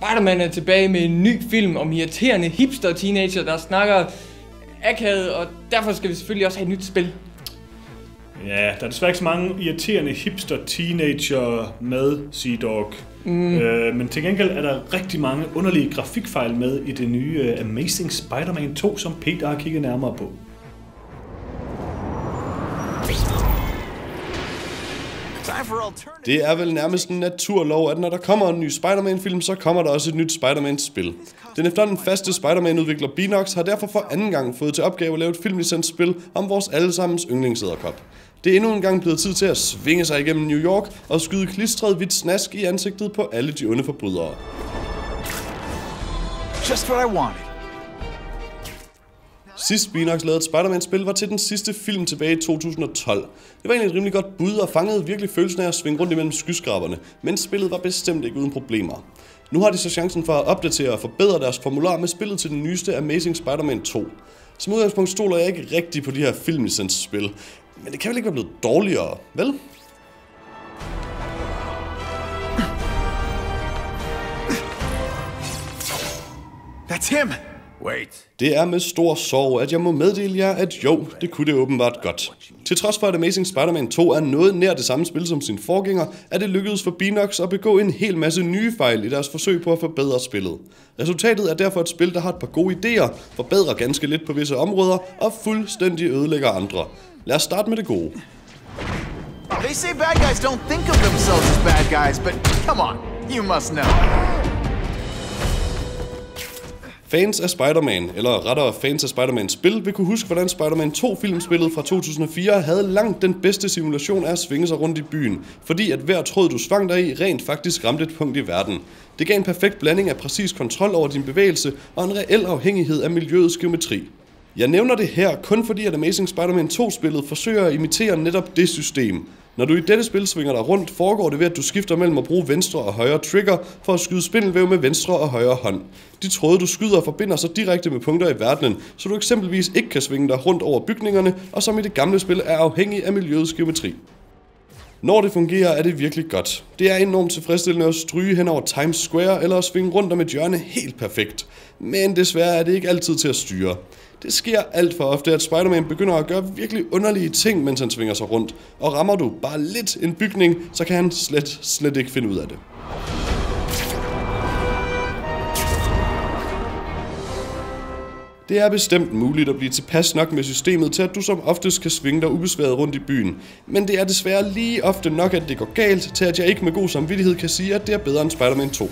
Spider-Man er tilbage med en ny film om irriterende hipster-teenager, der snakker akavet, og derfor skal vi selvfølgelig også have et nyt spil. Ja, der er desværre ikke så mange irriterende hipster-teenager med Sea-Dog. Men til gengæld er der rigtig mange underlige grafikfejl med i det nye Amazing Spider-Man 2, som Peter har kigget nærmere på. Det er vel nærmest en naturlov, at når der kommer en ny Spider-Man-film, så kommer der også et nyt Spider-Man-spil. Den efterhånden faste Spider-Man-udvikler Beenox har derfor for anden gang fået til opgave at lave et filmlicensspil om vores allesammens yndlingsæderkop. Det er endnu en gang blevet tid til at svinge sig igennem New York og skyde klistret hvidt snask i ansigtet på alle de onde forbrydere. Just what I wanted. Sidst Beenox lavede et Spider-Man-spil var til den sidste film tilbage i 2012. Det var egentlig et rimelig godt bud og fangede virkelig følelsen af at svinge rundt imellem skyskraberne, men spillet var bestemt ikke uden problemer. Nu har de så chancen for at opdatere og forbedre deres formular med spillet til den nyeste Amazing Spider-Man 2. Som udgangspunkt stoler jeg ikke rigtig på de her filmlicensspil, men det kan vel ikke være blevet dårligere, vel? That's him. Wait. Det er med stor sorg, at jeg må meddele jer, at jo, det kunne det åbenbart godt. Til trods for, at Amazing Spider-Man 2 er noget nær det samme spil som sin forgænger, er det lykkedes for Beenox at begå en hel masse nye fejl i deres forsøg på at forbedre spillet. Resultatet er derfor et spil, der har et par gode idéer, forbedrer ganske lidt på visse områder og fuldstændig ødelægger andre. Lad os starte med det gode. They say bad guys don't think of themselves as bad guys, but come on, you must know. Fans af Spider-Man, eller rettere fans af Spider-Mans spil, vil kunne huske, hvordan Spider-Man 2-filmspillet fra 2004 havde langt den bedste simulation af at svinge sig rundt i byen, fordi at hver tråd du svang dig i rent faktisk ramte et punkt i verden. Det gav en perfekt blanding af præcis kontrol over din bevægelse og en reel afhængighed af miljøets geometri. Jeg nævner det her kun fordi, at Amazing Spider-Man 2-spillet forsøger at imitere netop det system. Når du i dette spil svinger dig rundt, foregår det ved, at du skifter mellem at bruge venstre og højre trigger for at skyde spindelvæv med venstre og højre hånd. De tråde, du skyder, forbinder sig direkte med punkter i verdenen, så du eksempelvis ikke kan svinge dig rundt over bygningerne, og som i det gamle spil er afhængig af miljøets geometri. Når det fungerer, er det virkelig godt. Det er enormt tilfredsstillende at stryge hen over Times Square eller at svinge rundt om et hjørne helt perfekt. Men desværre er det ikke altid til at styre. Det sker alt for ofte, at Spider-Man begynder at gøre virkelig underlige ting, mens han svinger sig rundt. Og rammer du bare lidt en bygning, så kan han slet ikke finde ud af det. Det er bestemt muligt at blive tilpas nok med systemet til, at du som oftest kan svinge dig ubesværet rundt i byen. Men det er desværre lige ofte nok, at det går galt, til at jeg ikke med god samvittighed kan sige, at det er bedre end Spider-Man 2.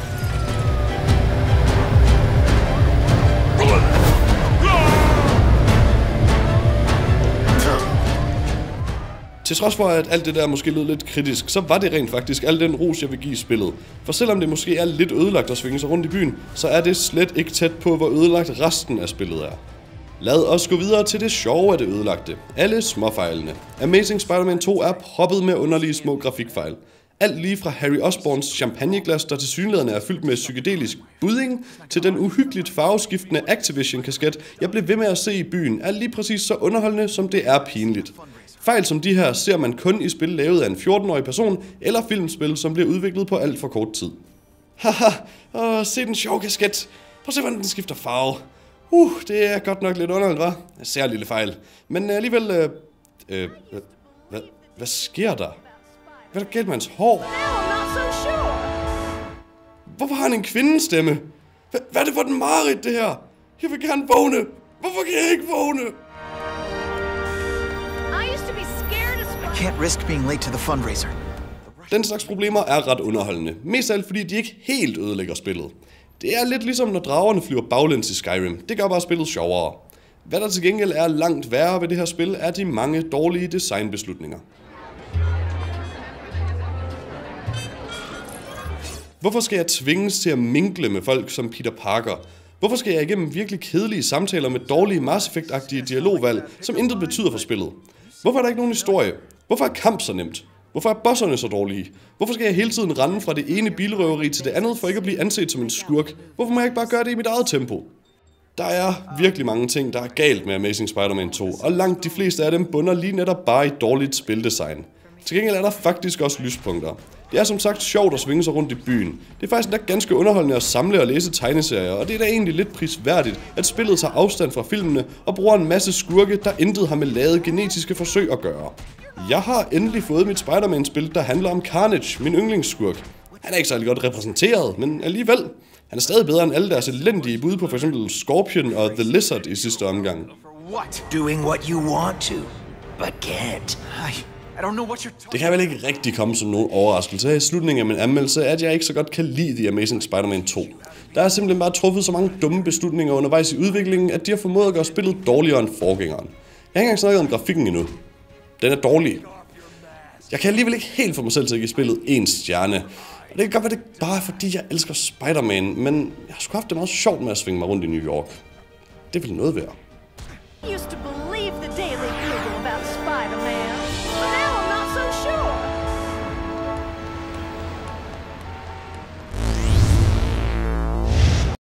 Til trods for, at alt det der måske lød lidt kritisk, så var det rent faktisk al den ros, jeg vil give spillet. For selvom det måske er lidt ødelagt at svinge sig rundt i byen, så er det slet ikke tæt på, hvor ødelagt resten af spillet er. Lad os gå videre til det sjove af det ødelagte. Alle småfejlene. Amazing Spider-Man 2 er proppet med underlige små grafikfejl. Alt lige fra Harry Osborns champagneglas, der tilsyneladende er fyldt med psykedelisk budding, til den uhyggeligt farveskiftende Activision-kasket, jeg blev ved med at se i byen, er lige præcis så underholdende, som det er pinligt. Fejl som de her ser man kun i spil lavet af en 14-årig person, eller filmspil, som bliver udviklet på alt for kort tid. Haha, se den sjove kasket. Prøv at se, hvordan den skifter farve. Det er godt nok lidt underligt, hva'? Særlig lille fejl. Men alligevel, hvad sker der? Hvad er der galt med hans hår? Hvorfor har han en kvindestemme? Hvad er det for den mareridt, det her? Jeg vil gerne vågne. Hvorfor kan jeg ikke vågne? Can't risk being late to the fundraiser. Den slags problemer er ret underholdende. Mest af alt fordi de ikke helt ødelægger spillet. Det er lidt ligesom når dragerne flyver baglæns i Skyrim. Det gør bare spillet sjovere. Hvad der til gengæld er langt værre ved det her spil, er de mange dårlige designbeslutninger. Hvorfor skal jeg tvinges til at minkle med folk som Peter Parker? Hvorfor skal jeg igennem virkelig kedelige samtaler med dårlige Mass Effect-agtige dialogvalg, som intet betyder for spillet? Hvorfor er der ikke nogen historie? Hvorfor er kamp så nemt? Hvorfor er bosserne så dårlige? Hvorfor skal jeg hele tiden rende fra det ene bilrøveri til det andet, for ikke at blive anset som en skurk? Hvorfor må jeg ikke bare gøre det i mit eget tempo? Der er virkelig mange ting, der er galt med Amazing Spider-Man 2, og langt de fleste af dem bunder lige netop bare i dårligt spildesign. Til gengæld er der faktisk også lyspunkter. Det er som sagt sjovt at svinge sig rundt i byen. Det er faktisk endda ganske underholdende at samle og læse tegneserier, og det er da egentlig lidt prisværdigt, at spillet tager afstand fra filmene og bruger en masse skurke, der intet har med lavede genetiske forsøg at gøre. Jeg har endelig fået mit Spider-Man-spil, der handler om Carnage, min yndlingsskurk. Han er ikke særlig godt repræsenteret, men alligevel. Han er stadig bedre end alle deres elendige bud på f.eks. Scorpion og The Lizard i sidste omgang. What? Doing what you want to, but can't. I don't know what you're talking. Det kan vel ikke rigtig komme som nogen overraskelse i slutningen af min anmeldelse, at jeg ikke så godt kan lide The Amazing Spider-Man 2. Der er simpelthen bare truffet så mange dumme beslutninger undervejs i udviklingen, at de har formået at gøre spillet dårligere end forgængeren. Jeg har ikke engang snakket om grafikken endnu. Den er dårlig. Jeg kan alligevel ikke helt få mig selv til at give spillet 1 stjerne. Og det kan godt være, det bare er fordi, jeg elsker Spider-Man, men jeg har sgu haft det meget sjovt med at svinge mig rundt i New York. Det vil noget være.